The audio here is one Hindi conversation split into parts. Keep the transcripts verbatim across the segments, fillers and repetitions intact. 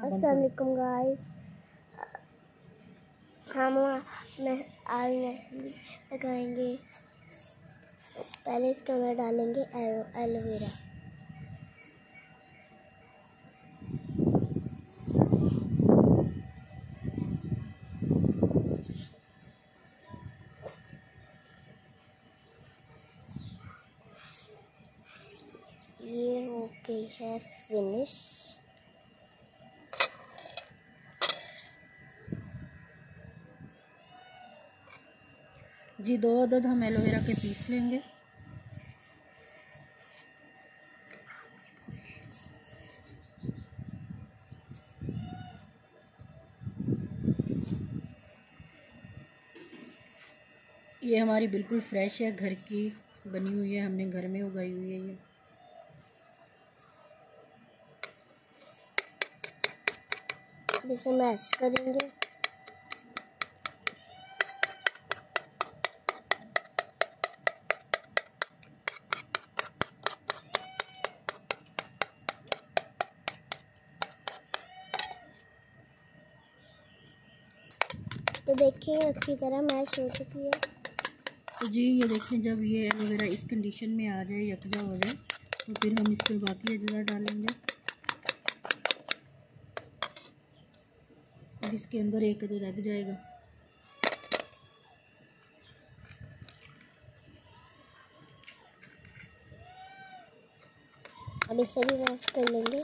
अस्सलाम वालेकुम गाइस, हम मैं आज मेहंदी लगाएंगे। पहले इसके अंदर डालेंगे एलोवेरा। ये हो गई है फिनिश। जी दो अदद हम एलोवेरा के पीस लेंगे। ये हमारी बिल्कुल फ्रेश है, घर की बनी हुई है, हमने घर में उगाई हुई है। ये इसे मैश करेंगे। तो देखिए अच्छी तरह मैश हो चुकी है। तो जी ये देखें, जब ये एलोवेरा इस कंडीशन में आ जाए, यकजा हो जाए, तो फिर हम इसमें बाकी अज्जा डालेंगे। अब इसके अंदर एक अदद लग जाएगा। अब इसे भी मैश कर लेंगे।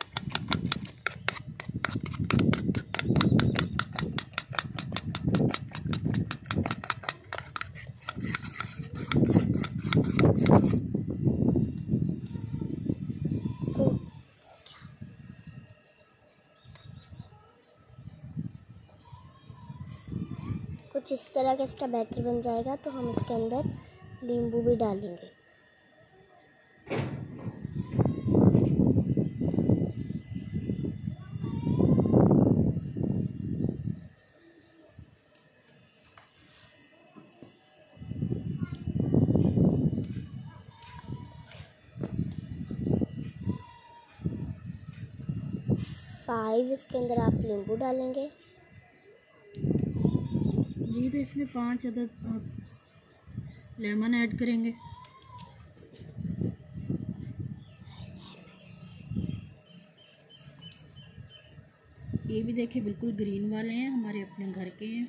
कुछ इस तरह का इसका बैटर बन जाएगा, तो हम इसके अंदर नींबू भी डालेंगे। फाइव इसके अंदर आप नींबू डालेंगे। जी तो इसमें पाँच अदद लेमन ऐड करेंगे। ये भी देखिए बिल्कुल ग्रीन वाले हैं, हमारे अपने घर के हैं।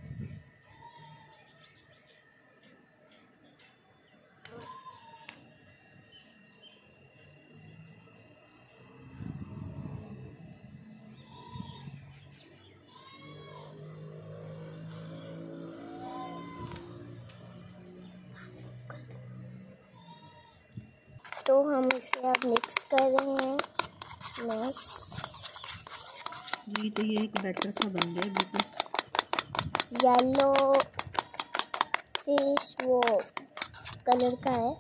तो हम इसे अब मिक्स कर रहे हैं, मैश। जी तो ये एक बैटर सा बन गया बिल्कुल। येलो फिश वो कलर का है।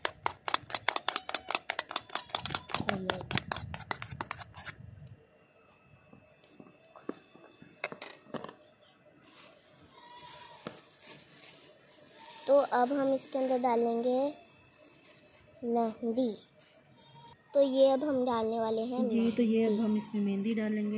तो अब हम इसके अंदर डालेंगे मेहंदी। तो ये अब हम डालने वाले हैं जी तो ये अब हम इसमें मेहंदी डालेंगे।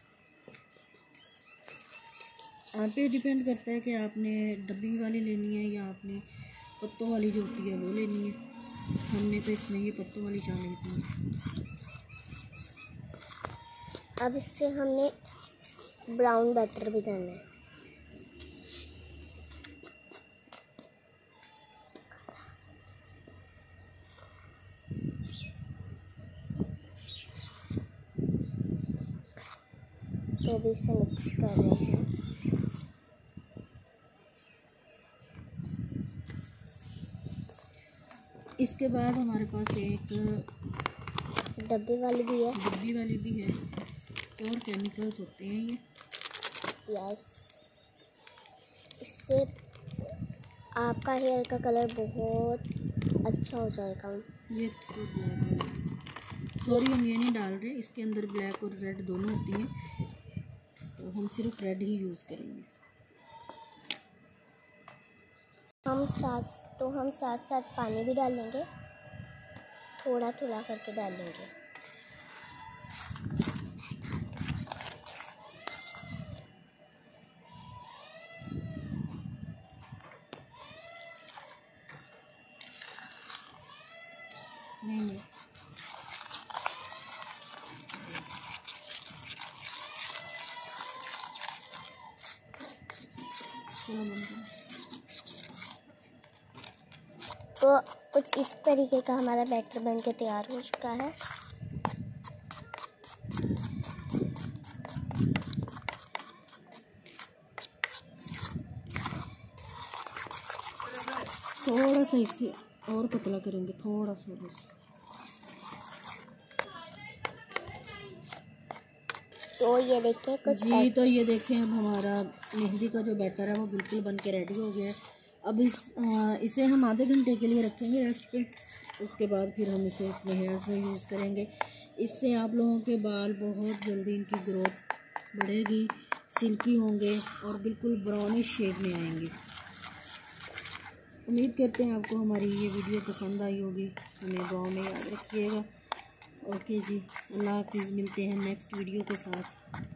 आप पे डिपेंड करता है कि आपने डब्बी वाली लेनी है या आपने पत्तों वाली जो होती है वो लेनी है। हमने तो इसमें ये पत्तों वाली शामिल की। अब इससे हमने ब्राउन बैटर भी करना है। तो भी इसे मिक्स कर रहे हैं। इसके बाद हमारे पास एक डब्बे वाली भी है। डब्बी वाली भी है और केमिकल्स होते हैं ये। यस, इससे आपका हेयर का कलर बहुत अच्छा हो जाएगा। ये तो ब्लैक है, सॉरी हम ये नहीं डाल रहे, इसके अंदर ब्लैक और रेड दोनों होती हैं, तो हम सिर्फ रेड ही यूज़ करेंगे। हम साथ तो हम साथ साथ पानी भी डालेंगे, थोड़ा थोड़ा करके डालेंगे। तो कुछ इस तरीके का हमारा बैटर बन के तैयार हो चुका है। थोड़ा सा इसे और पतला करेंगे, थोड़ा सा बस। तो ये देखें कुछ जी, तो ये देखें अब हमारा मेहंदी का जो बैटर है वो बिल्कुल बन के रेडी हो गया है। अब इस आ, इसे हम आधे घंटे के लिए रखेंगे रेस्ट पे। उसके बाद फिर हम इसे अपने हेयर्स में यूज़ करेंगे। इससे आप लोगों के बाल बहुत जल्दी इनकी ग्रोथ बढ़ेगी, सिल्की होंगे और बिल्कुल ब्राउनिश शेड में आएंगे। उम्मीद करते हैं आपको हमारी ये वीडियो पसंद आई होगी। हमें दुआ में याद रखिएगा। ओके जी, अल्लाह हाफिज़। मिलते हैं नेक्स्ट वीडियो के साथ।